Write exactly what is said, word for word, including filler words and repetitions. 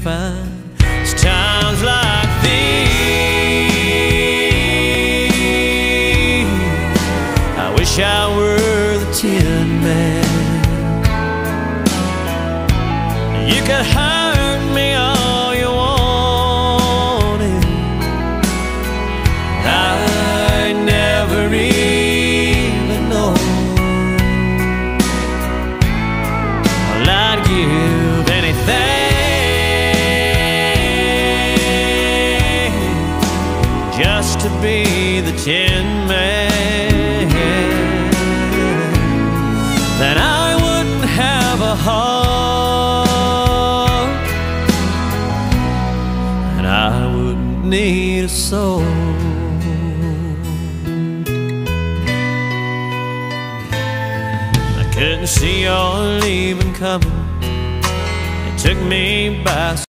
find. It's times like these I wish I were the Tin Man. You could hurt me all you wanted, I'd never even know. Well, I'd give anything just to be the Tin Man. Then I wouldn't have a heart, and I wouldn't need a soul. I couldn't see your leaving coming. It took me by